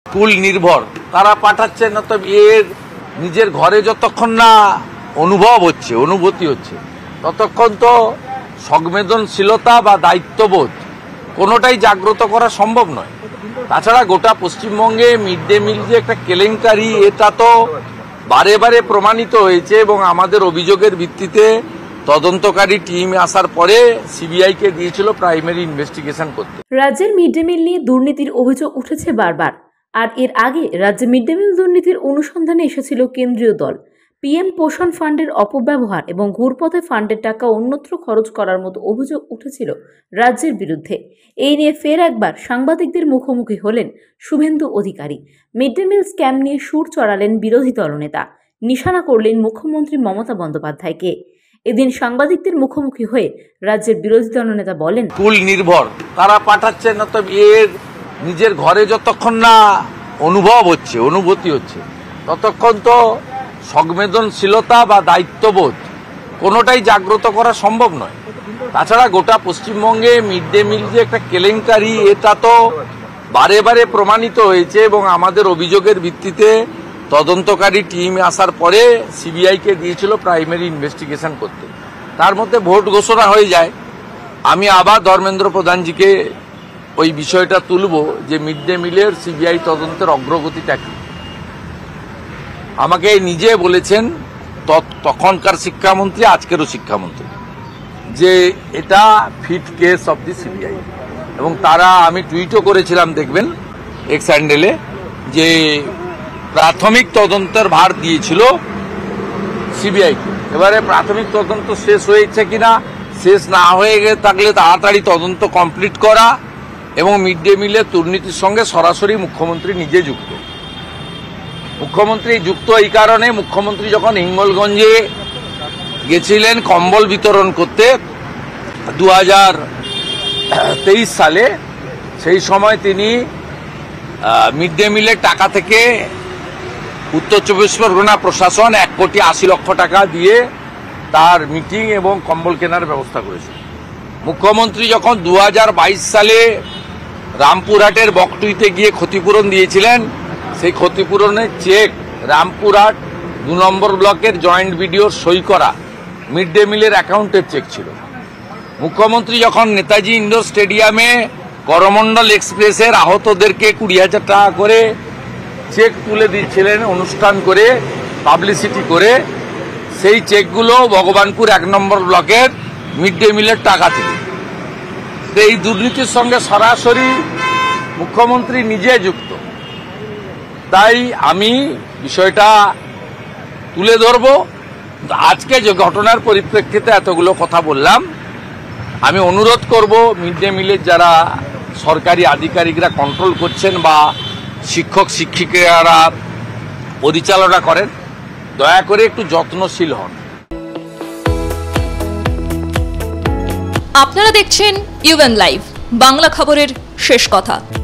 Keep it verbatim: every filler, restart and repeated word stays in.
School নির্ভর তারা পাঠাচ্ছে না, তো এর নিজের ঘরে যতক্ষণ না অনুভব হচ্ছে, অনুভূতি হচ্ছে, ততক্ষণ তো সংবেদনশীলতা বা দায়িত্ববোধ কোনোটাই জাগ্রত করা সম্ভব নয়। তাছাড়া গোটা পশ্চিমবঙ্গে মিড ডে মিল যে একটা কেলেঙ্কারি, এটা তো বারে বারে প্রমাণিত হয়েছে এবং আমাদের অভিযোগের ভিত্তিতে তদন্তকারী টিম আসার পরে সিবিআইকে দিয়েছিল প্রাইমারি ইনভেস্টিগেশন করতে। রাজ্যের মিড ডে মিল নিয়ে দুর্নীতির অভিযোগ উঠেছে বারবার, আর এর আগে রাজ্যে মিড ডে মিল দুর্নীতির অনুসন্ধানে এসেছিল কেন্দ্রীয় দল। পিএম পোষণ ফান্ডের অপব্যবহার এবং ঘুরপথে ফান্ডের টাকা অন্যত্র খরচ করার মতো অভিযোগ উঠেছিল রাজ্যের বিরুদ্ধে। এই নিয়ে ফের একবার সাংবাদিকদের মুখোমুখি হলেন Suvendu Adhikari. Mid day meal scam নিয়ে সুর চড়ালেন বিরোধী দলনেতা, নিশানা করলেন মুখ্যমন্ত্রী মমতা বন্দ্যোপাধ্যায়কে। এদিন সাংবাদিকদের মুখোমুখি হয়ে রাজ্যের বিরোধী দলনেতা বলেন, স্কুল নির্ভর তারা পাঠাচ্ছে না, তো এর নিজের ঘরে যতক্ষণ না অনুভব হচ্ছে, অনুভূতি হচ্ছে, ততক্ষণ তো সংবেদনশীলতা বা দায়িত্ববোধ কোনোটাই জাগ্রত করা সম্ভব নয়। তাছাড়া গোটা পশ্চিমবঙ্গে মিড ডে মিল যে একটা কেলেঙ্কারি, এটা তো বারে বারে প্রমাণিত হয়েছে এবং আমাদের অভিযোগের ভিত্তিতে তদন্তকারী টিম আসার পরে সিবিআইকে দিয়েছিল প্রাইমারি ইনভেস্টিগেশন করতে। তার মধ্যে ভোট ঘোষণা হয়ে যায়। আমি আবার ধর্মেন্দ্র প্রধানজিকে ওই বিষয়টা তুলব যে মিড ডে মিলের সিবিআই তদন্তের অগ্রগতিটা কি। আমাকে নিজে বলেছেন তখনকার শিক্ষামন্ত্রী, আজকেরও শিক্ষামন্ত্রী, যে এটা fit case of the CBI, এবং তারা, আমি টুইটও করেছিলাম দেখবেন এক্স হ্যান্ডেলে, যে প্রাথমিক তদন্তের ভার দিয়েছিল সিবিআইকে। এবারে প্রাথমিক তদন্ত শেষ হয়েছে কিনা, শেষ না হয়ে গিয়ে থাকলে তাড়াতাড়ি তদন্ত কমপ্লিট করা, এবং মিড ডে মিলের দুর্নীতির সঙ্গে সরাসরি মুখ্যমন্ত্রী নিজে যুক্ত। মুখ্যমন্ত্রী যুক্ত এই কারণে, মুখ্যমন্ত্রী যখন হিঙ্গলগঞ্জে গেছিলেন কম্বল বিতরণ করতে দু হাজার তেইশ সালে, সেই সময় তিনি মিড ডে মিলের টাকা থেকে উত্তর চব্বিশ পরগনা প্রশাসন এক কোটি আশি লক্ষ টাকা দিয়ে তার মিটিং এবং কম্বল কেনার ব্যবস্থা করেছিল। মুখ্যমন্ত্রী যখন দু হাজার বাইশ সালে রামপুরহাটের বকটুইতে গিয়ে ক্ষতিপূরণ দিয়েছিলেন, সেই ক্ষতিপূরণের চেক রামপুরহাট দু নম্বর ব্লকের জয়েন্ট বিডিওর সই করা মিড ডে মিলের অ্যাকাউন্টের চেক ছিল। মুখ্যমন্ত্রী যখন নেতাজি ইন্ডোর স্টেডিয়ামে করমণ্ডল এক্সপ্রেসের আহতদেরকে কুড়ি হাজার টাকা করে চেক তুলে দিচ্ছিলেন অনুষ্ঠান করে, পাবলিসিটি করে, সেই চেকগুলো ভগবানপুর এক নম্বর ব্লকের মিড ডে মিলের টাকা থেকে। এই দুর্নীতির সঙ্গে সরাসরি মুখ্যমন্ত্রী নিজে যুক্ত। তাই আমি বিষয়টা তুলে ধরব। আজকে যে ঘটনার পরিপ্রেক্ষিতে এতগুলো কথা বললাম, আমি অনুরোধ করব মিড ডে মিলের যারা সরকারি আধিকারিকরা কন্ট্রোল করছেন বা শিক্ষক শিক্ষিকারা পরিচালনা করেন, দয়া করে একটু যত্নশীল হন। আপনারা দেখছেন ইউএন লাইভ, বাংলা খবরের শেষ কথা।